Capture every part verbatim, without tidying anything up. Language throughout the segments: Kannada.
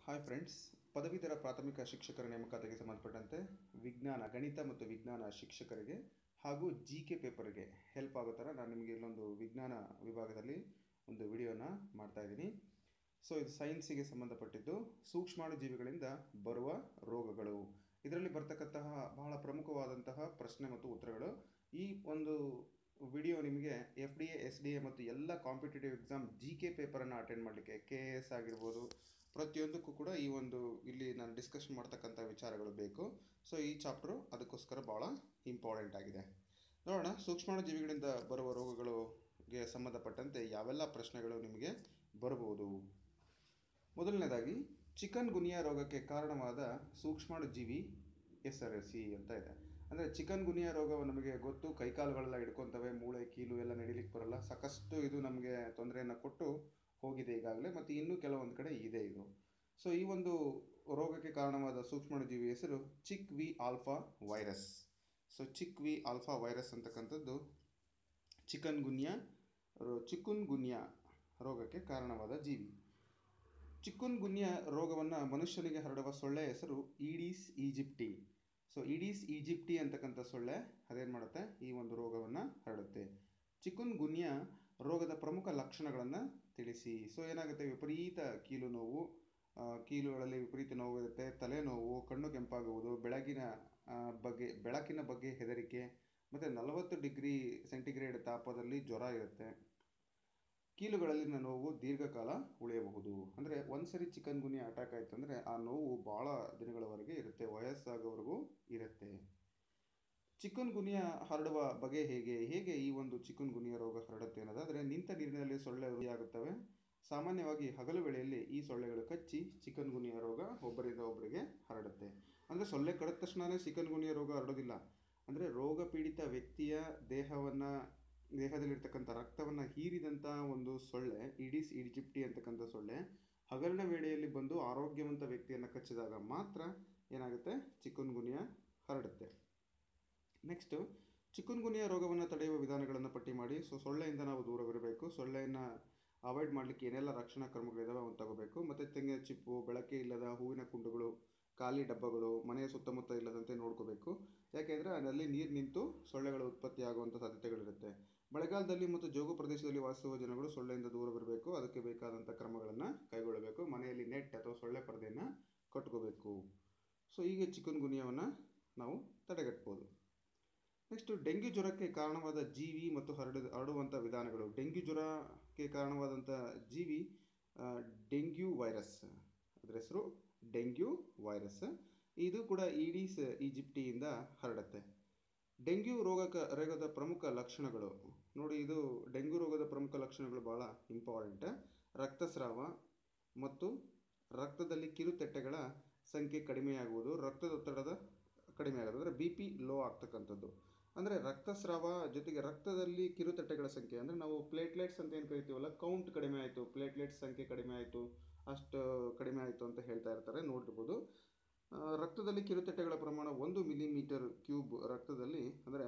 ಹಾಯ್ ಫ್ರೆಂಡ್ಸ್, ಪದವೀಧರ ಪ್ರಾಥಮಿಕ ಶಿಕ್ಷಕರ ನೇಮಕಾತಿಗೆ ಸಂಬಂಧಪಟ್ಟಂತೆ ವಿಜ್ಞಾನ ಗಣಿತ ಮತ್ತು ವಿಜ್ಞಾನ ಶಿಕ್ಷಕರಿಗೆ ಹಾಗೂ ಜಿ ಕೆ ಪೇಪರ್ಗೆ ಹೆಲ್ಪ್ ಆಗೋ ಥರ ನಾನು ನಿಮಗೆ ಇಲ್ಲೊಂದು ವಿಜ್ಞಾನ ವಿಭಾಗದಲ್ಲಿ ಒಂದು ವಿಡಿಯೋನ ಮಾಡ್ತಾ ಇದ್ದೀನಿ. ಸೊ ಇದು ಸೈನ್ಸಿಗೆ ಸಂಬಂಧಪಟ್ಟಿದ್ದು ಸೂಕ್ಷ್ಮಾಣು ಜೀವಿಗಳಿಂದ ಬರುವ ರೋಗಗಳು. ಇದರಲ್ಲಿ ಬರ್ತಕ್ಕಂತಹ ಬಹಳ ಪ್ರಮುಖವಾದಂತಹ ಪ್ರಶ್ನೆ ಮತ್ತು ಉತ್ತರಗಳು. ಈ ಒಂದು ವಿಡಿಯೋ ನಿಮಗೆ F D A S D A ಮತ್ತು ಎಲ್ಲ ಕಾಂಪಿಟೇಟಿವ್ ಎಕ್ಸಾಮ್ ಜಿ ಕೆ ಪೇಪರನ್ನು ಅಟೆಂಡ್ ಮಾಡಲಿಕ್ಕೆ, ಕೆ ಎ ಎಸ್ ಆಗಿರ್ಬೋದು, ಪ್ರತಿಯೊಂದಕ್ಕೂ ಕೂಡ ಈ ಒಂದು ಇಲ್ಲಿ ನಾನು ಡಿಸ್ಕಷನ್ ಮಾಡ್ತಕ್ಕಂಥ ವಿಚಾರಗಳು ಬೇಕು. ಸೊ ಈ ಚಾಪ್ಟರು ಅದಕ್ಕೋಸ್ಕರ ಭಾಳ ಇಂಪಾರ್ಟೆಂಟ್ ಆಗಿದೆ. ನೋಡೋಣ, ಸೂಕ್ಷ್ಮಾಣು ಜೀವಿಗಳಿಂದ ಬರುವ ರೋಗಗಳಿಗೆ ಸಂಬಂಧಪಟ್ಟಂತೆ ಯಾವೆಲ್ಲ ಪ್ರಶ್ನೆಗಳು ನಿಮಗೆ ಬರಬಹುದು. ಮೊದಲನೇದಾಗಿ, ಚಿಕನ್ ಗುನಿಯಾ ರೋಗಕ್ಕೆ ಕಾರಣವಾದ ಸೂಕ್ಷ್ಮಾಣು ಜೀವಿ ಹೆಸರಿಸಿ ಅಂತ ಇದೆ. ಅಂದರೆ ಚಿಕನ್ ಗುನಿಯಾ ರೋಗ ನಮಗೆ ಗೊತ್ತು, ಕೈಕಾಲುಗಳೆಲ್ಲ ಹಿಡ್ಕೊತವೆ, ಮೂಳೆ ಕೀಲು ಎಲ್ಲ ನಡಿಲಿಕ್ಕೆ ಬರಲ್ಲ, ಸಾಕಷ್ಟು ಇದು ನಮಗೆ ತೊಂದರೆಯನ್ನು ಕೊಟ್ಟು ಹೋಗಿದೆ ಈಗಾಗಲೇ, ಮತ್ತು ಇನ್ನೂ ಕೆಲವೊಂದು ಕಡೆ ಇದೆ ಇದು. ಸೊ ಈ ಒಂದು ರೋಗಕ್ಕೆ ಕಾರಣವಾದ ಸೂಕ್ಷ್ಮಾಣು ಜೀವಿ ಹೆಸರು Chik V alpha virus. So Chik V alpha virus ಅಂತಕ್ಕಂಥದ್ದು ಚಿಕನ್ ಗುನ್ಯಾ ಚಿಕುನ್ ಗುನ್ಯಾ ರೋಗಕ್ಕೆ ಕಾರಣವಾದ ಜೀವಿ. ಚಿಕುನ್ ಗುನ್ಯಾ ರೋಗವನ್ನು ಮನುಷ್ಯನಿಗೆ ಹರಡುವ ಸೊಳ್ಳೆ ಹೆಸರು Aedes aegypti. So Aedes aegypti ಅಂತಕ್ಕಂಥ ಸೊಳ್ಳೆ ಅದೇನು ಮಾಡುತ್ತೆ, ಈ ಒಂದು ರೋಗವನ್ನು ಹರಡುತ್ತೆ. ಚಿಕುನ್ ಗುನ್ಯಾ ರೋಗದ ಪ್ರಮುಖ ಲಕ್ಷಣಗಳನ್ನು ತಿಳಿಸಿ. ಸೊ ಏನಾಗುತ್ತೆ, ವಿಪರೀತ ಕೀಲು ನೋವು, ಕೀಲುಗಳಲ್ಲಿ ವಿಪರೀತ ನೋವು ಇರುತ್ತೆ, ತಲೆನೋವು, ಕಣ್ಣು ಕೆಂಪಾಗುವುದು, ಬೆಳಗಿನ ಬಗ್ಗೆ ಬೆಳಕಿನ ಬಗ್ಗೆ ಹೆದರಿಕೆ, ಮತ್ತು ನಲವತ್ತು ಡಿಗ್ರಿ ಸೆಂಟಿಗ್ರೇಡ್ ತಾಪದಲ್ಲಿ ಜ್ವರ ಇರುತ್ತೆ. ಕೀಲುಗಳಲ್ಲಿನ ನೋವು ದೀರ್ಘಕಾಲ ಉಳಿಯಬಹುದು. ಅಂದರೆ ಒಂದ್ಸರಿ ಚಿಕನ್ ಗುನ್ಯಾ ಅಟ್ಯಾಕ್ ಆಯಿತು ಅಂದರೆ ಆ ನೋವು ಭಾಳ ದಿನಗಳವರೆಗೆ ಇರುತ್ತೆ, ವಯಸ್ಸಾಗೋವರೆಗೂ ಇರುತ್ತೆ. ಚಿಕನ್ ಗುನ್ಯಾ ಹರಡುವ ಬಗೆ ಹೇಗೆ ಹೇಗೆ ಈ ಒಂದು ಚಿಕನ್ ಗುನ್ಯಾ ರೋಗ ಹರಡುತ್ತೆ ಅನ್ನೋದಾದರೆ, ನಿಂತ ನೀರಿನಲ್ಲಿ ಸೊಳ್ಳೆ ಉರಿಯಾಗುತ್ತವೆ. ಸಾಮಾನ್ಯವಾಗಿ ಹಗಲು ವೇಳೆಯಲ್ಲಿ ಈ ಸೊಳ್ಳೆಗಳು ಕಚ್ಚಿ ಚಿಕನ್ ಗುನ್ಯಾ ರೋಗ ಒಬ್ಬರಿಂದ ಒಬ್ಬರಿಗೆ ಹರಡುತ್ತೆ. ಅಂದರೆ ಸೊಳ್ಳೆ ಕಡಿದ ತಕ್ಷಣವೇ ಚಿಕನ್ ಗುನ್ಯಾ ರೋಗ ಹರಡೋದಿಲ್ಲ. ಅಂದರೆ ರೋಗ ಪೀಡಿತ ವ್ಯಕ್ತಿಯ ದೇಹವನ್ನು ದೇಹದಲ್ಲಿರ್ತಕ್ಕಂಥ ರಕ್ತವನ್ನು ಹೀರಿದಂಥ ಒಂದು ಸೊಳ್ಳೆ, ಈಡೀಸ್ ಈಜಿಪ್ಟಿ ಅಂತಕ್ಕಂಥ ಸೊಳ್ಳೆ ಹಗಲಿನ ವೇಳೆಯಲ್ಲಿ ಬಂದು ಆರೋಗ್ಯವಂತ ವ್ಯಕ್ತಿಯನ್ನು ಕಚ್ಚಿದಾಗ ಮಾತ್ರ ಏನಾಗುತ್ತೆ, ಚಿಕನ್ ಗುನ್ಯಾ ಹರಡುತ್ತೆ. ನೆಕ್ಸ್ಟು, ಚಿಕನ್ ಗುನ್ಯಾ ರೋಗವನ್ನು ತಡೆಯುವ ವಿಧಾನಗಳನ್ನು ಪಟ್ಟಿ ಮಾಡಿ. ಸೊ ಸೊಳ್ಳೆಯಿಂದ ನಾವು ದೂರವಿರಬೇಕು. ಸೊಳ್ಳೆಯನ್ನು ಅವಾಯ್ಡ್ ಮಾಡಲಿಕ್ಕೆ ಏನೆಲ್ಲ ರಕ್ಷಣಾ ಕ್ರಮಗಳಿದಾವೆ ಅವನ್ನು ತಗೋಬೇಕು. ಮತ್ತು ತೆಂಗಿನ ಚಿಪ್ಪು, ಬೆಳಕೆ ಇಲ್ಲದ ಹೂವಿನ ಕುಂಡುಗಳು, ಖಾಲಿ ಡಬ್ಬಗಳು ಮನೆಯ ಸುತ್ತಮುತ್ತ ಇಲ್ಲದಂತೆ ನೋಡ್ಕೋಬೇಕು. ಯಾಕೆಂದರೆ ಅದರಲ್ಲಿ ನೀರು ನಿಂತು ಸೊಳ್ಳೆಗಳು ಉತ್ಪತ್ತಿ ಆಗುವಂಥ ಸಾಧ್ಯತೆಗಳಿರುತ್ತೆ. ಮಳೆಗಾಲದಲ್ಲಿ ಮತ್ತು ಜೋಗು ಪ್ರದೇಶದಲ್ಲಿ ವಾಸಿಸುವ ಜನಗಳು ಸೊಳ್ಳೆಯಿಂದ ದೂರವಿರಬೇಕು. ಅದಕ್ಕೆ ಬೇಕಾದಂಥ ಕ್ರಮಗಳನ್ನು ಕೈಗೊಳ್ಳಬೇಕು. ಮನೆಯಲ್ಲಿ ನೆಟ್ ಅಥವಾ ಸೊಳ್ಳೆ ಪರದೆಯನ್ನು ಕಟ್ಕೋಬೇಕು. ಸೊ ಹೀಗೆ ಚಿಕನ್ ಗುನ್ಯಾವನ್ನು ನಾವು ತಡೆಗಟ್ಬೋದು. ನೆಕ್ಸ್ಟು, ಡೆಂಗ್ಯೂ ಜ್ವರಕ್ಕೆ ಕಾರಣವಾದ ಜೀವಿ ಮತ್ತು ಹರಡ ಹರಡುವಂಥ ವಿಧಾನಗಳು. ಡೆಂಗ್ಯೂ ಜ್ವರಕ್ಕೆ ಕಾರಣವಾದಂಥ ಜೀವಿ ಡೆಂಗ್ಯೂ ವೈರಸ್, ಅದರ ಹೆಸರು ಡೆಂಗ್ಯೂ ವೈರಸ್. ಇದು ಕೂಡ ಈಡೀಸ್ ಈಜಿಪ್ಟಿಯಿಂದ ಹರಡುತ್ತೆ. ಡೆಂಗ್ಯೂ ರೋಗಕ್ಕೆ ರೋಗದ ಪ್ರಮುಖ ಲಕ್ಷಣಗಳು ನೋಡಿ. ಇದು ಡೆಂಗ್ಯೂ ರೋಗದ ಪ್ರಮುಖ ಲಕ್ಷಣಗಳು ಭಾಳ ಇಂಪಾರ್ಟೆಂಟ್. ರಕ್ತಸ್ರಾವ ಮತ್ತು ರಕ್ತದಲ್ಲಿ ಕಿರುತೆಟ್ಟೆಗಳ ಸಂಖ್ಯೆ ಕಡಿಮೆಯಾಗುವುದು, ರಕ್ತದೊತ್ತಡದ ಕಡಿಮೆ ಆಗೋದು, ಅಂದರೆ ಬಿ ಪಿ ಲೋ ಆಗ್ತಕ್ಕಂಥದ್ದು. ಅಂದರೆ ರಕ್ತಸ್ರಾವ ಜೊತೆಗೆ ರಕ್ತದಲ್ಲಿ ಕಿರುತೆಟ್ಟೆಗಳ ಸಂಖ್ಯೆ, ಅಂದರೆ ನಾವು ಪ್ಲೇಟ್ಲೆಟ್ಸ್ ಅಂತ ಏನು ಕರಿತೀವಲ್ಲ, ಕೌಂಟ್ ಕಡಿಮೆ ಆಯಿತು, ಪ್ಲೇಟ್ಲೆಟ್ಸ್ ಸಂಖ್ಯೆ ಕಡಿಮೆ ಆಯಿತು, ಅಷ್ಟು ಕಡಿಮೆ ಆಯಿತು ಅಂತ ಹೇಳ್ತಾ ಇರ್ತಾರೆ, ನೋಡಿರ್ಬೋದು. ರಕ್ತದಲ್ಲಿ ಕಿರುತೆಟ್ಟೆಗಳ ಪ್ರಮಾಣ ಒಂದು ಮಿಲಿಮೀಟರ್ ಕ್ಯೂಬ್ ರಕ್ತದಲ್ಲಿ, ಅಂದರೆ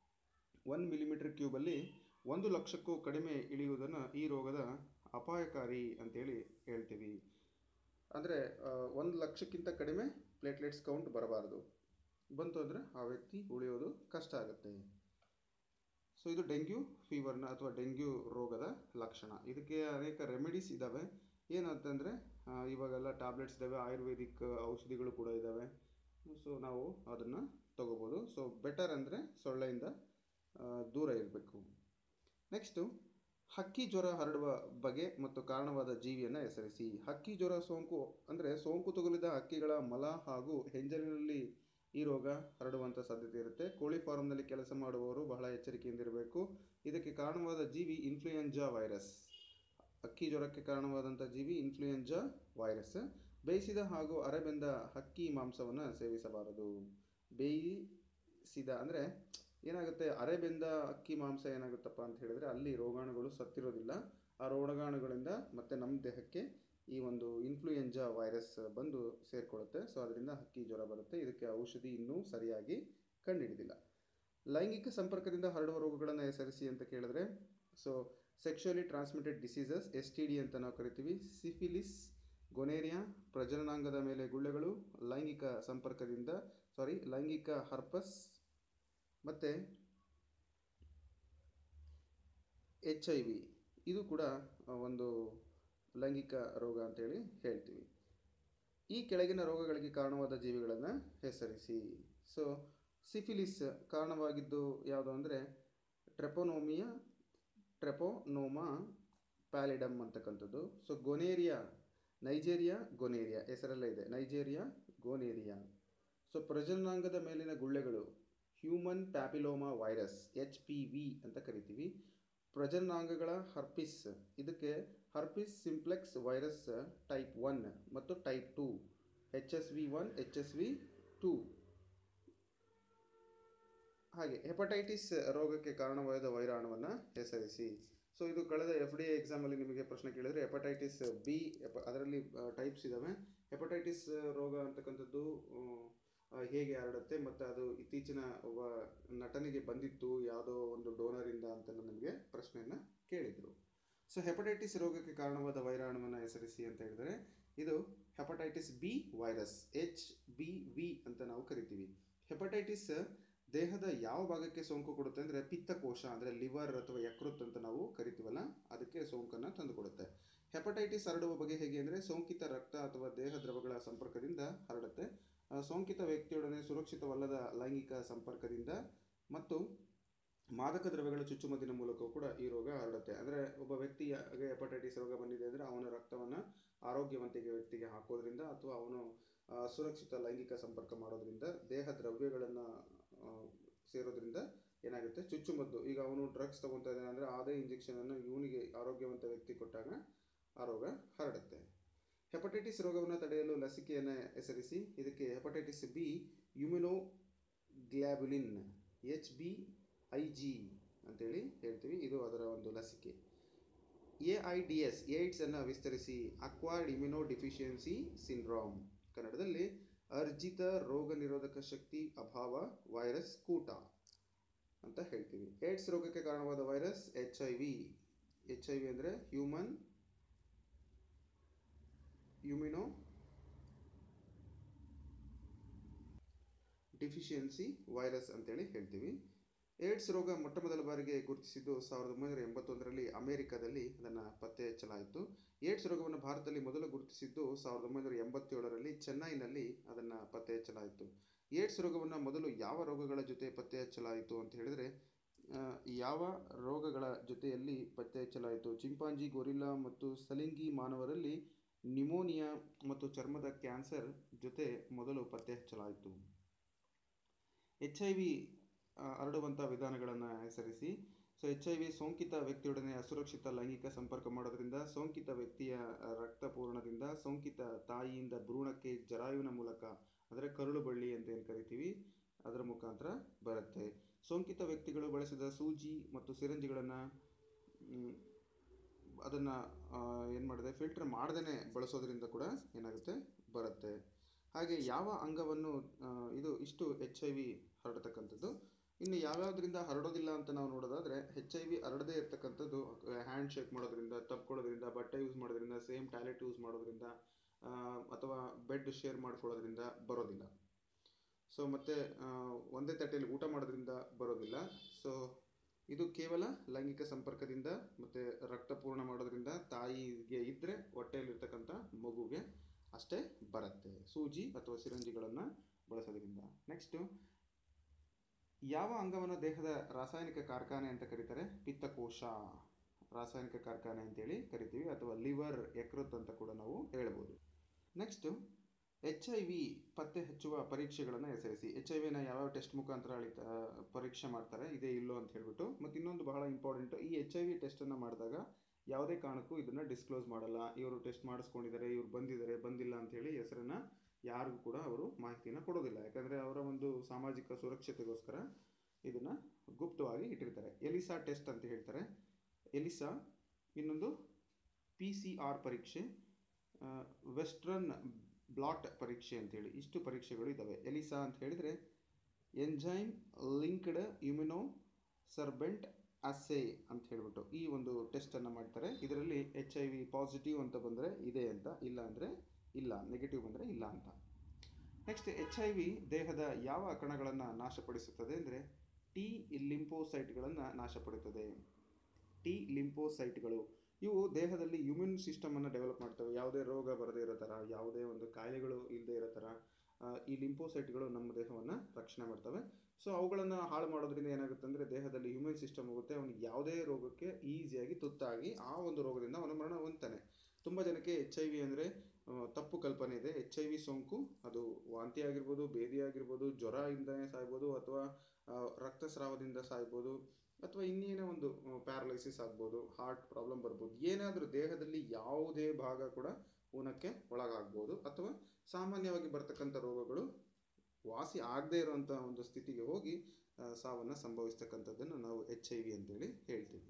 ಒಂದು ಮಿಲಿಮೀಟರ್ ಕ್ಯೂಬಲ್ಲಿ ಒಂದು ಲಕ್ಷಕ್ಕೂ ಕಡಿಮೆ ಇಳಿಯುವುದನ್ನು ಈ ರೋಗದ ಅಪಾಯಕಾರಿ ಅಂತೇಳಿ ಹೇಳ್ತೀವಿ. ಅಂದರೆ ಒಂದು ಲಕ್ಷಕ್ಕಿಂತ ಕಡಿಮೆ ಪ್ಲೇಟ್ಲೆಟ್ಸ್ ಕೌಂಟ್ ಬರಬಾರ್ದು. ಬಂತು ಅಂದರೆ ಆ ವ್ಯಕ್ತಿ ಉಳಿಯೋದು ಕಷ್ಟ ಆಗುತ್ತೆ. ಸೊ ಇದು ಡೆಂಗ್ಯೂ ಫೀವರ್ನ ಅಥವಾ ಡೆಂಗ್ಯೂ ರೋಗದ ಲಕ್ಷಣ. ಇದಕ್ಕೆ ಅನೇಕ ರೆಮಿಡೀಸ್ ಇದ್ದಾವೆ. ಏನಂತಂದರೆ ಇವಾಗೆಲ್ಲ ಟ್ಯಾಬ್ಲೆಟ್ಸ್ ಇದ್ದಾವೆ, ಆಯುರ್ವೇದಿಕ್ ಔಷಧಿಗಳು ಕೂಡ ಇದ್ದಾವೆ. ಸೊ ನಾವು ಅದನ್ನು ತಗೋಬೋದು. ಸೊ ಬೆಟರ್ ಅಂದರೆ ಸೊಳ್ಳೆಯಿಂದ ದೂರ ಇರಬೇಕು. ನೆಕ್ಸ್ಟು, ಹಕ್ಕಿ ಜ್ವರ ಹರಡುವ ಬಗೆ ಮತ್ತು ಕಾರಣವಾದ ಜೀವಿಯನ್ನು ಹೆಸರಿಸಿ. ಹಕ್ಕಿ ಜ್ವರ ಸೋಂಕು ಅಂದರೆ ಸೋಂಕು ತಗುಲಿದ ಹಕ್ಕಿಗಳ ಮಲ ಹಾಗೂ ಹೆಂಜಲಿನಲ್ಲಿ ಈ ರೋಗ ಹರಡುವಂಥ ಸಾಧ್ಯತೆ ಇರುತ್ತೆ. ಕೋಳಿ ಫಾರ್ಮ್ನಲ್ಲಿ ಕೆಲಸ ಮಾಡುವವರು ಬಹಳ ಎಚ್ಚರಿಕೆಯಿಂದಿರಬೇಕು. ಇದಕ್ಕೆ ಕಾರಣವಾದ ಜೀವಿ ಇನ್ಫ್ಲೂಯೆಂಜಾ ವೈರಸ್. ಹಕ್ಕಿ ಜ್ವರಕ್ಕೆ ಕಾರಣವಾದಂಥ ಜೀವಿ ಇನ್ಫ್ಲೂಯೆಂಜಾ ವೈರಸ್. ಬೇಯಿಸಿದ ಹಾಗೂ ಅರೆಬೆಂದ ಹಕ್ಕಿ ಮಾಂಸವನ್ನು ಸೇವಿಸಬಾರದು. ಬೇಯಿಸಿದ ಅಂದರೆ ಏನಾಗುತ್ತೆ, ಅರೆಬೆಂದ ಅಕ್ಕಿ ಮಾಂಸ ಏನಾಗುತ್ತಪ್ಪ ಅಂತ ಹೇಳಿದ್ರೆ ಅಲ್ಲಿ ರೋಗಾಣುಗಳು ಸತ್ತಿರೋದಿಲ್ಲ. ಆ ರೋಗಾಣುಗಳಿಂದ ಮತ್ತೆ ನಮ್ಮ ದೇಹಕ್ಕೆ ಈ ಒಂದು ಇನ್ಫ್ಲೂಯೆಂಜಾ ವೈರಸ್ ಬಂದು ಸೇರಿಕೊಳ್ಳುತ್ತೆ. ಸೊ ಅದರಿಂದ ಹಕ್ಕಿ ಜ್ವರ ಬರುತ್ತೆ. ಇದಕ್ಕೆ ಔಷಧಿ ಇನ್ನೂ ಸರಿಯಾಗಿ ಕಂಡುಹಿಡಿದಿಲ್ಲ. ಲೈಂಗಿಕ ಸಂಪರ್ಕದಿಂದ ಹರಡುವ ರೋಗಗಳನ್ನು ಹೆಸರಿಸಿ ಅಂತ ಕೇಳಿದ್ರೆ, so sexually transmitted diseases, S T D ಅಂತ ನಾವು ಕರಿತೀವಿ. ಸಿಫಿಲಿಸ್, ಗೊನೇರಿಯಾ ಪ್ರಜನನಾಂಗದ ಮೇಲೆ ಗುಳ್ಳೆಗಳು, ಲೈಂಗಿಕ ಸಂಪರ್ಕದಿಂದ ಸಾರಿ ಲೈಂಗಿಕ ಹರ್ಪಸ್ ಮತ್ತು ಎಚ್ ಐ ವಿ ಇದು ಕೂಡ ಒಂದು ಲೈಂಗಿಕ ರೋಗ ಅಂತೇಳಿ ಹೇಳ್ತೀವಿ. ಈ ಕೆಳಗಿನ ರೋಗಗಳಿಗೆ ಕಾರಣವಾದ ಜೀವಿಗಳನ್ನು ಹೆಸರಿಸಿ. ಸೊ ಸಿಫಿಲಿಸ್ ಕಾರಣವಾಗಿದ್ದು ಯಾವುದು ಅಂದರೆ ಟ್ರೆಪೋನೋಮಿಯಾ ಟ್ರೆಪೋನೋಮಾ ಪ್ಯಾಲಿಡಮ್ ಅಂತಕ್ಕಂಥದ್ದು. ಸೊ ಗೊನೇರಿಯಾ ನೈಜೇರಿಯಾ ಗೊನೇರಿಯಾ ಹೆಸರಲ್ಲೇ ಇದೆ, ನೈಜೇರಿಯಾ ಗೊನೇರಿಯಾ. ಸೊ ಪ್ರಜನನಾಂಗದ ಮೇಲಿನ ಗುಳ್ಳೆಗಳು human papilloma virus H P V ಅಂತ ಕರಿತೀವಿ. ಪ್ರಜನನಾಂಗಗಳ ಹರ್ಪಿಸ್ ಇದಕ್ಕೆ herpes simplex virus type one ಮತ್ತು type two, H S V one H S V two. ಹಾಗೆ ಹೆಪಟೈಟಿಸ್ ರೋಗಕ್ಕೆ ಕಾರಣವಾದ ವೈರಾಣುವನ್ನು ಹೆಸರಿಸಿ. ಸೊ ಇದು ಕಳೆದ ಎಫ್ ಡಿ ಎ ಎಕ್ಸಾಮಲ್ಲಿ ನಿಮಗೆ ಪ್ರಶ್ನೆ ಕೇಳಿದರೆ ಹೆಪಟೈಟಿಸ್ ಬಿ ಅದರಲ್ಲಿ ಟೈಪ್ಸ್ ಇದ್ದಾವೆ. ಹೆಪಟೈಟಿಸ್ ರೋಗ ಅಂತಕ್ಕಂಥದ್ದು ಹೇಗೆ ಹರಡುತ್ತೆ ಮತ್ತು ಅದು ಇತ್ತೀಚಿನ ಒಬ್ಬ ನಟನಿಗೆ ಬಂದಿತ್ತು ಯಾವುದೋ ಒಂದು ಡೋನರಿಂದ ಅಂತೆಲ್ಲ ನಮಗೆ ಪ್ರಶ್ನೆಯನ್ನು ಕೇಳಿದರು. ಸೊ ಹೆಪಟೈಟಿಸ್ ರೋಗಕ್ಕೆ ಕಾರಣವಾದ ವೈರಾಣುವನ್ನು ಹೆಸರಿಸಿ ಅಂತ ಹೇಳಿದರೆ ಇದು hepatitis B virus H B V ಅಂತ ನಾವು ಕರಿತೀವಿ. ಹೆಪಟೈಟಿಸ್ ದೇಹದ ಯಾವ ಭಾಗಕ್ಕೆ ಸೋಂಕು ಕೊಡುತ್ತೆ ಅಂದರೆ ಪಿತ್ತಕೋಶ ಅಂದರೆ ಲಿವರ್ ಅಥವಾ ಯಕೃತ್ ಅಂತ ನಾವು ಕರಿತೀವಲ್ಲ ಅದಕ್ಕೆ ಸೋಂಕನ್ನು ತಂದುಕೊಡುತ್ತೆ. ಹೆಪಟೈಟಿಸ್ ಹರಡುವ ಬಗೆ ಹೇಗೆ ಅಂದರೆ ಸೋಂಕಿತ ರಕ್ತ ಅಥವಾ ದೇಹ ದ್ರವಗಳ ಸಂಪರ್ಕದಿಂದ ಹರಡುತ್ತೆ. ಸೋಂಕಿತ ವ್ಯಕ್ತಿಯೊಡನೆ ಸುರಕ್ಷಿತವಲ್ಲದ ಲೈಂಗಿಕ ಸಂಪರ್ಕದಿಂದ ಮತ್ತು ಮಾದಕ ದ್ರವ್ಯಗಳ ಚುಚ್ಚುಮದ್ದಿನ ಮೂಲಕವೂ ಕೂಡ ಈ ರೋಗ ಹರಡುತ್ತೆ. ಅಂದರೆ ಒಬ್ಬ ವ್ಯಕ್ತಿಗೆ ಹೆಪಟೈಟಿಸ್ ರೋಗ ಬಂದಿದೆ ಅಂದರೆ ಅವನ ರಕ್ತವನ್ನು ಆರೋಗ್ಯವಂತಿಗೆ ವ್ಯಕ್ತಿಗೆ ಹಾಕೋದ್ರಿಂದ ಅಥವಾ ಅವನು ಸುರಕ್ಷಿತ ಲೈಂಗಿಕ ಸಂಪರ್ಕ ಮಾಡೋದ್ರಿಂದ ದೇಹ ದ್ರವ್ಯಗಳನ್ನು ಸೇರೋದ್ರಿಂದ ಏನಾಗುತ್ತೆ ಚುಚ್ಚುಮದ್ದು. ಈಗ ಅವನು ಡ್ರಗ್ಸ್ ತಗೊತಾ ಇದ್ದಾನೆ ಅಂದರೆ ಅದೇ ಇಂಜೆಕ್ಷನನ್ನು ಇವನಿಗೆ ಆರೋಗ್ಯವಂತ ವ್ಯಕ್ತಿ ಕೊಟ್ಟಾಗ ಆ ರೋಗ ಹರಡುತ್ತೆ. ಹೆಪಟೈಟಿಸ್ ರೋಗವನ್ನು ತಡೆಯಲು ಲಸಿಕೆಯನ್ನು ಹೆಸರಿಸಿ. ಇದಕ್ಕೆ hepatitis B immunoglobulin H B I G ಅಂತೇಳಿ ಹೇಳ್ತೀವಿ, ಇದು ಅದರ ಒಂದು ಲಸಿಕೆ. ಎ ಐ ಡಿ ಎಸ್ ಏಡ್ಸನ್ನು ವಿಸ್ತರಿಸಿ. ಅಕ್ವೈರ್ಡ್ ಇಮ್ಯುನೋ ಡಿಫಿಷಿಯನ್ಸಿ ಸಿಂಡ್ರೋಮ್ ಕನ್ನಡದಲ್ಲಿ ಅರ್ಜಿತ ರೋಗ ನಿರೋಧಕ ಶಕ್ತಿ ಅಭಾವ ವೈರಸ್ ಕೂಟ ಅಂತ ಹೇಳ್ತೀವಿ. ಏಡ್ಸ್ ರೋಗಕ್ಕೆ ಕಾರಣವಾದ virus H I V. H I V ಅಂದರೆ ಹ್ಯೂಮನ್ ಇಮ್ಯುನೋ ಡಿಫಿಷಿಯನ್ಸಿ ವೈರಸ್ ಅಂತೇಳಿ ಹೇಳ್ತೀವಿ. ಏಡ್ಸ್ ರೋಗ ಮೊಟ್ಟ ಮೊದಲ ಬಾರಿಗೆ ಗುರುತಿಸಿದ್ದು ಸಾವಿರದ ಒಂಬೈನೂರ ಎಂಬತ್ತೊಂದರಲ್ಲಿ ಅಮೆರಿಕದಲ್ಲಿ ಅದನ್ನು ಪತ್ತೆ ಹಚ್ಚಲಾಯಿತು. ಏಡ್ಸ್ ರೋಗವನ್ನು ಭಾರತದಲ್ಲಿ ಮೊದಲು ಗುರುತಿಸಿದ್ದು ಸಾವಿರದ ಒಂಬೈನೂರ ಎಂಬತ್ತೇಳರಲ್ಲಿ ಚೆನ್ನೈನಲ್ಲಿ ಅದನ್ನು ಪತ್ತೆ ಹಚ್ಚಲಾಯಿತು. ಏಡ್ಸ್ ರೋಗವನ್ನು ಮೊದಲು ಯಾವ ರೋಗಗಳ ಜೊತೆ ಪತ್ತೆ ಹಚ್ಚಲಾಯಿತು ಅಂತ ಹೇಳಿದರೆ ಯಾವ ರೋಗಗಳ ಜೊತೆಯಲ್ಲಿ ಪತ್ತೆ ಹಚ್ಚಲಾಯಿತು ಚಿಂಪಾಂಜಿ, ಗೊರಿಲ್ಲಾ ಮತ್ತು ಸಲಿಂಗಿ ಮಾನವರಲ್ಲಿ ನ್ಯುಮೋನಿಯಾ ಮತ್ತು ಚರ್ಮದ ಕ್ಯಾನ್ಸರ್ ಜೊತೆ ಮೊದಲು ಪತ್ತೆ ಹಚ್ಚಲಾಯಿತು. ಎಚ್ ಐ ವಿ ಹರಡುವಂಥ ವಿಧಾನಗಳನ್ನು ಹೆಸರಿಸಿ. ಸೊ ಎಚ್ ಐ ವಿ ಸೋಂಕಿತ ವ್ಯಕ್ತಿಯೊಡನೆ ಅಸುರಕ್ಷಿತ ಲೈಂಗಿಕ ಸಂಪರ್ಕ ಮಾಡೋದ್ರಿಂದ, ಸೋಂಕಿತ ವ್ಯಕ್ತಿಯ ರಕ್ತಪೂರಣದಿಂದ, ಸೋಂಕಿತ ತಾಯಿಯಿಂದ ಭ್ರೂಣಕ್ಕೆ ಜರಾಯುವಿನ ಮೂಲಕ ಅಂದರೆ ಕರುಳು ಬಳ್ಳಿ ಅಂತ ಏನು ಕರಿತೀವಿ ಅದರ ಮುಖಾಂತರ ಬರುತ್ತೆ. ಸೋಂಕಿತ ವ್ಯಕ್ತಿಗಳು ಬಳಸಿದ ಸೂಜಿ ಮತ್ತು ಸಿರಂಜಿಗಳನ್ನು ಅದನ್ನು ಏನು ಮಾಡಿದೆ ಫಿಲ್ಟರ್ ಮಾಡ್ದೇ ಬಳಸೋದ್ರಿಂದ ಕೂಡ ಏನಾಗುತ್ತೆ ಬರುತ್ತೆ. ಹಾಗೆ ಯಾವ ಅಂಗವನ್ನು ಇದು ಇಷ್ಟು ಎಚ್ ಐ ವಿ ಹರಡತಕ್ಕಂಥದ್ದು. ಇನ್ನು ಯಾವ್ಯಾವುದರಿಂದ ಹರಡೋದಿಲ್ಲ ಅಂತ ನಾವು ನೋಡೋದಾದರೆ ಎಚ್ ಐ ವಿ ಹರಡದೇ ಇರತಕ್ಕಂಥದ್ದು ಹ್ಯಾಂಡ್ ಶೇಕ್ ಮಾಡೋದ್ರಿಂದ, ತಪ್ಕೊಳ್ಳೋದ್ರಿಂದ, ಬಟ್ಟೆ ಯೂಸ್ ಮಾಡೋದ್ರಿಂದ, ಸೇಮ್ ಟಾಯ್ಲೆಟ್ ಯೂಸ್ ಮಾಡೋದ್ರಿಂದ ಅಥವಾ ಬೆಡ್ ಶೇರ್ ಮಾಡ್ಕೊಳ್ಳೋದ್ರಿಂದ ಬರೋದಿಲ್ಲ. ಸೊ ಮತ್ತು ಒಂದೇ ತಟ್ಟೆಯಲ್ಲಿ ಊಟ ಮಾಡೋದ್ರಿಂದ ಬರೋದಿಲ್ಲ. ಸೊ ಇದು ಕೇವಲ ಲೈಂಗಿಕ ಸಂಪರ್ಕದಿಂದ ಮತ್ತು ರಕ್ತಪೂರ್ಣ ಮಾಡೋದ್ರಿಂದ ತಾಯಿಗೆ ಇದ್ದರೆ ಹೊಟ್ಟೆಯಲ್ಲಿರ್ತಕ್ಕಂಥ ಮಗುಗೆ ಅಷ್ಟೇ ಬರುತ್ತೆ, ಸೂಜಿ ಅಥವಾ ಸಿರಂಜಿಗಳನ್ನು ಬಳಸೋದ್ರಿಂದ. ನೆಕ್ಸ್ಟು ಯಾವ ಅಂಗವನ್ನು ದೇಹದ ರಾಸಾಯನಿಕ ಕಾರ್ಖಾನೆ ಅಂತ ಕರೀತಾರೆ? ಪಿತ್ತಕೋಶ ರಾಸಾಯನಿಕ ಕಾರ್ಖಾನೆ ಅಂತೇಳಿ ಕರಿತೀವಿ, ಅಥವಾ ಲಿವರ್ ಯಕೃತ್ ಅಂತ ಕೂಡ ನಾವು ಹೇಳ್ಬೋದು. ನೆಕ್ಸ್ಟು ಎಚ್ ಐ ವಿ ಪತ್ತೆ ಹಚ್ಚುವ ಪರೀಕ್ಷೆಗಳನ್ನು ಹೆಸರಿಸಿ. ಎಚ್ ಐ ವಿನ ಯಾವ್ಯಾವ ಟೆಸ್ಟ್ ಮುಖಾಂತರ ಅಳಿತ ಪರೀಕ್ಷೆ ಮಾಡ್ತಾರೆ ಇದೇ ಇಲ್ಲೋ ಅಂತ ಹೇಳ್ಬಿಟ್ಟು. ಮತ್ತು ಇನ್ನೊಂದು ಬಹಳ ಇಂಪಾರ್ಟೆಂಟು, ಈ ಎಚ್ ಐ ವಿ ಟೆಸ್ಟನ್ನು ಮಾಡಿದಾಗ ಯಾವುದೇ ಕಾರಣಕ್ಕೂ ಇದನ್ನು ಡಿಸ್ಕ್ಲೋಸ್ ಮಾಡಲ್ಲ. ಇವರು ಟೆಸ್ಟ್ ಮಾಡಿಸ್ಕೊಂಡಿದ್ದಾರೆ, ಇವ್ರು ಬಂದಿದ್ದಾರೆ, ಬಂದಿಲ್ಲ ಅಂಥೇಳಿ ಹೆಸರನ್ನು ಯಾರಿಗೂ ಕೂಡ ಅವರು ಮಾಹಿತಿಯನ್ನು ಕೊಡೋದಿಲ್ಲ. ಯಾಕಂದರೆ ಅವರ ಒಂದು ಸಾಮಾಜಿಕ ಸುರಕ್ಷತೆಗೋಸ್ಕರ ಇದನ್ನು ಗುಪ್ತವಾಗಿ ಇಟ್ಟಿರ್ತಾರೆ. ಎಲಿಸಾ ಟೆಸ್ಟ್ ಅಂತ ಹೇಳ್ತಾರೆ. ಎಲಿಸಾ ಇನ್ನೊಂದು ಪಿ ಸಿ ಆರ್ ಪರೀಕ್ಷೆ, ವೆಸ್ಟ್ರನ್ ಬ್ಲಾಟ್ ಪರೀಕ್ಷೆ ಅಂತೇಳಿ ಇಷ್ಟು ಪರೀಕ್ಷೆಗಳು ಇದ್ದಾವೆ. ಎಲಿಸಾ ಅಂತ ಹೇಳಿದರೆ ಎಂಜೈಮ್ ಲಿಂಕ್ಡ್ ಇಮ್ಯುನೋ ಸರ್ಬೆಂಟ್ ಅಸೆ ಅಂತ ಹೇಳ್ಬಿಟ್ಟು ಈ ಒಂದು ಟೆಸ್ಟನ್ನು ಮಾಡ್ತಾರೆ. ಇದರಲ್ಲಿ ಎಚ್ ಐ ವಿ ಪಾಸಿಟಿವ್ ಅಂತ ಬಂದರೆ ಇದೆ ಅಂತ, ಇಲ್ಲ ಅಂದರೆ ಇಲ್ಲ, ನೆಗೆಟಿವ್ ಬಂದರೆ ಇಲ್ಲ ಅಂತ. ನೆಕ್ಸ್ಟ್, ಎಚ್ ಐ ವಿ ದೇಹದ ಯಾವ ಕಣಗಳನ್ನು ನಾಶಪಡಿಸುತ್ತದೆ ಅಂದರೆ ಟಿ ಲಿಂಫೋಸೈಟ್ಗಳನ್ನು ನಾಶಪಡುತ್ತದೆ. ಟಿ ಲಿಂಫೋಸೈಟ್ಗಳು ಇವು ದೇಹದಲ್ಲಿ ಇಮ್ಯೂನ್ ಸಿಸ್ಟಮನ್ನು ಡೆವಲಪ್ ಮಾಡ್ತವೆ. ಯಾವುದೇ ರೋಗ ಬರದೇ ಇರೋ ಥರ, ಯಾವುದೇ ಒಂದು ಕಾಯಿಲೆಗಳು ಇಲ್ಲದೆ ಇರೋ ಥರ ಈ ಲಿಂಫೋಸೈಟ್ಗಳು ನಮ್ಮ ದೇಹವನ್ನು ರಕ್ಷಣೆ ಮಾಡ್ತವೆ. ಸೊ ಅವುಗಳನ್ನು ಹಾಳು ಮಾಡೋದ್ರಿಂದ ಏನಾಗುತ್ತೆ ಅಂದರೆ ದೇಹದಲ್ಲಿ ಇಮ್ಯೂನ್ ಸಿಸ್ಟಮ್ ಹೋಗುತ್ತೆ, ಅವನಿಗೆ ಯಾವುದೇ ರೋಗಕ್ಕೆ ಈಸಿಯಾಗಿ ತುತ್ತಾಗಿ ಆ ಒಂದು ರೋಗದಿಂದ ಅವನು ಮರಣ ಹೊಂದ್ತಾನೆ. ತುಂಬ ಜನಕ್ಕೆ ಎಚ್ ಐ ವಿ ಅಂದರೆ ತಪ್ಪು ಕಲ್ಪನೆ ಇದೆ. ಎಚ್ ಐ ವಿ ಸೋಂಕು ಅದು ವಾಂತಿ ಆಗಿರ್ಬೋದು, ಭೇದಿ ಆಗಿರ್ಬೋದು, ಜ್ವರದಿಂದನೇ ಸಾಯ್ಬೋದು, ಅಥವಾ ರಕ್ತಸ್ರಾವದಿಂದ ಸಾಯ್ಬೋದು, ಅಥವಾ ಇನ್ನೇನೋ ಒಂದು ಪ್ಯಾರಲೈಸಿಸ್ ಆಗ್ಬೋದು, ಹಾರ್ಟ್ ಪ್ರಾಬ್ಲಮ್ ಬರ್ಬೋದು. ಏನಾದರೂ ದೇಹದಲ್ಲಿ ಯಾವುದೇ ಭಾಗ ಕೂಡ ಊನಕ್ಕೆ ಒಳಗಾಗ್ಬೋದು, ಅಥವಾ ಸಾಮಾನ್ಯವಾಗಿ ಬರ್ತಕ್ಕಂಥ ರೋಗಗಳು ವಾಸಿ ಆಗದೇ ಇರುವಂಥ ಒಂದು ಸ್ಥಿತಿಗೆ ಹೋಗಿ ಸಾವನ್ನು ಸಂಭವಿಸ್ತಕ್ಕಂಥದ್ದನ್ನು ನಾವು ಎಚ್ ಐ ವಿ ಅಂತೇಳಿ ಹೇಳ್ತೀವಿ.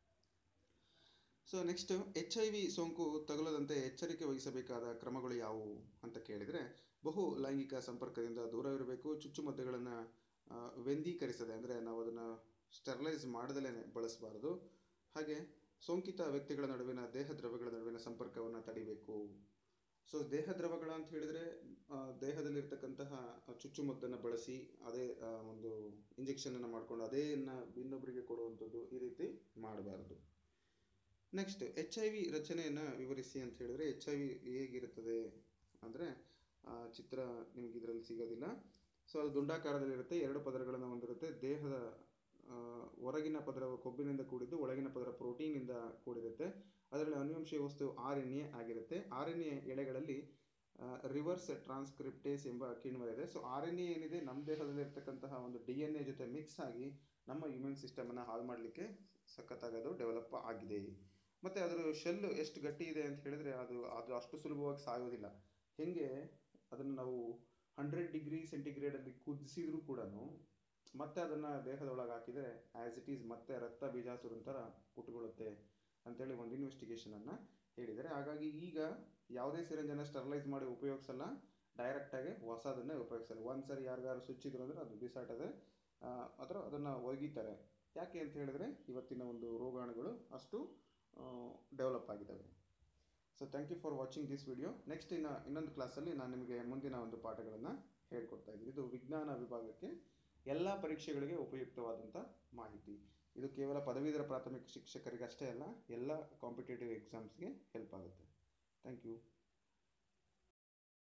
So next, H I V ಸೋಂಕು ತಗುಲದಂತೆ ಎಚ್ಚರಿಕೆ ವಹಿಸಬೇಕಾದ ಕ್ರಮಗಳು ಯಾವುವು ಅಂತ ಕೇಳಿದರೆ, ಬಹು ಲೈಂಗಿಕ ಸಂಪರ್ಕದಿಂದ ದೂರವಿರಬೇಕು. ಚುಚ್ಚುಮದ್ದುಗಳನ್ನು ವೆಂದೀಕರಿಸದೆ ಅಂದರೆ ನಾವು ಅದನ್ನು ಸ್ಟೆರಿಲೈಸ್ ಮಾಡದಲೇ ಬಳಸಬಾರ್ದು. ಹಾಗೆ ಸೋಂಕಿತ ವ್ಯಕ್ತಿಗಳ ನಡುವಿನ ದೇಹ ದ್ರವಗಳ ನಡುವಿನ ಸಂಪರ್ಕವನ್ನು ತಡಿಬೇಕು. ಸೊ ದೇಹ ದ್ರವಗಳ ಅಂತ ಹೇಳಿದರೆ ದೇಹದಲ್ಲಿರ್ತಕ್ಕಂತಹ ಚುಚ್ಚುಮದ್ದನ್ನು ಬಳಸಿ ಅದೇ ಒಂದು ಇಂಜೆಕ್ಷನನ್ನು ಮಾಡಿಕೊಂಡು ಅದೇನ್ನು ಇನ್ನೊಬ್ಬರಿಗೆ ಕೊಡುವಂಥದ್ದು, ಈ ರೀತಿ ಮಾಡಬಾರ್ದು. ನೆಕ್ಸ್ಟ್, ಎಚ್ ಐ ವಿ ರಚನೆಯನ್ನು ವಿವರಿಸಿ ಅಂತ ಹೇಳಿದರೆ, ಎಚ್ ಐ ವಿ ಹೇಗಿರುತ್ತದೆ ಅಂದರೆ ಚಿತ್ರ ನಿಮಗೆ ಇದರಲ್ಲಿ ಸಿಗೋದಿಲ್ಲ. ಸೊ ಅದು ದುಂಡಾಕಾರದಲ್ಲಿರುತ್ತೆ, ಎರಡು ಪದರಗಳನ್ನು ಹೊಂದಿರುತ್ತೆ. ದೇಹದ ಹೊರಗಿನ ಪದರ ಕೊಬ್ಬಿನಿಂದ ಕೂಡಿದ್ದು, ಒಳಗಿನ ಪದರ ಪ್ರೋಟೀನಿಂದ ಕೂಡಿರುತ್ತೆ. ಅದರಲ್ಲಿ ಅನುವಂಶೀಯ ವಸ್ತು ಆರ್ ಎನ್ ಎ ಆಗಿರುತ್ತೆ. ಆರ್ ಎನ್ ಎ ಎಳೆಗಳಲ್ಲಿ ರಿವರ್ಸ್ ಟ್ರಾನ್ಸ್ಕ್ರಿಪ್ಟೇಸ್ ಎಂಬ ಕಿಣ್ವ ಇದೆ. ಸೊ ಆರ್ ಎನ್ ಎ ಏನಿದೆ ನಮ್ಮ ದೇಹದಲ್ಲಿ ಇರ್ತಕ್ಕಂತಹ ಒಂದು ಡಿ ಎನ್ ಎ ಜೊತೆ ಮಿಕ್ಸ್ ಆಗಿ ನಮ್ಮ ಇಮ್ಯೂನ್ ಸಿಸ್ಟಮನ್ನು ಹಾಳು ಮಾಡಲಿಕ್ಕೆ ಸಖತ್ತಾಗಿ ಅದು ಡೆವಲಪ್ ಆಗಿದೆ. ಮತ್ತು ಅದರ ಶೆಲ್ಲು ಎಷ್ಟು ಗಟ್ಟಿ ಇದೆ ಅಂತ ಹೇಳಿದರೆ ಅದು ಅದು ಅಷ್ಟು ಸುಲಭವಾಗಿ ಸಾಯೋದಿಲ್ಲ. ಹೇಗೆ ಅದನ್ನು ನಾವು ಹಂಡ್ರೆಡ್ ಡಿಗ್ರಿ ಸೆಂಟಿಗ್ರೇಡಲ್ಲಿ ಕುದಿಸಿದ್ರೂ ಕೂಡ ಮತ್ತೆ ಅದನ್ನು ದೇಹದೊಳಗೆ ಹಾಕಿದರೆ ಆ್ಯಸ್ ಇಟ್ ಈಸ್ ಮತ್ತೆ ರಕ್ತ ಬೀಜಾಸುರ ಥರ ಪುಟ್ಕೊಳ್ಳುತ್ತೆ ಅಂತೇಳಿ ಒಂದು ಇನ್ವೆಸ್ಟಿಗೇಷನನ್ನು ಹೇಳಿದ್ದಾರೆ. ಹಾಗಾಗಿ ಈಗ ಯಾವುದೇ ಸಿರಿಂಜನ್ನು ಸ್ಟೆರಿಲೈಸ್ ಮಾಡಿ ಉಪಯೋಗಿಸಲ್ಲ, ಡೈರೆಕ್ಟಾಗಿ ಹೊಸದನ್ನೇ ಉಪಯೋಗಿಸಲ್ಲ. ಒಂದು ಸರಿ ಯಾರಿಗಾರು ಸುಚ್ಚಿದ್ರು ಅಂದರೆ ಅದು ಬಿಸಾಟದೆ ಅಥವಾ ಅದನ್ನು ಒಗಿತಾರೆ. ಯಾಕೆ ಅಂತ ಹೇಳಿದ್ರೆ ಇವತ್ತಿನ ಒಂದು ರೋಗಾಣುಗಳು ಅಷ್ಟು ಡೆವಲಪ್ ಆಗಿದ್ದಾವೆ. So thank you for watching this video. Next ಇನ್ನು ಇನ್ನೊಂದು ಕ್ಲಾಸಲ್ಲಿ ನಾನು ನಿಮಗೆ ಮುಂದಿನ ಒಂದು ಪಾಠಗಳನ್ನು ಹೇಳ್ಕೊಡ್ತಾ ಇದ್ದೀನಿ. ಇದು ವಿಜ್ಞಾನ ವಿಭಾಗಕ್ಕೆ ಎಲ್ಲ ಪರೀಕ್ಷೆಗಳಿಗೆ ಉಪಯುಕ್ತವಾದಂಥ ಮಾಹಿತಿ. ಇದು ಕೇವಲ ಪದವೀಧರ ಪ್ರಾಥಮಿಕ ಶಿಕ್ಷಕರಿಗಷ್ಟೇ ಅಲ್ಲ, ಎಲ್ಲ ಕಾಂಪಿಟೇಟಿವ್ ಎಕ್ಸಾಮ್ಸ್ಗೆ ಹೆಲ್ಪ್ ಆಗುತ್ತೆ. Thank you.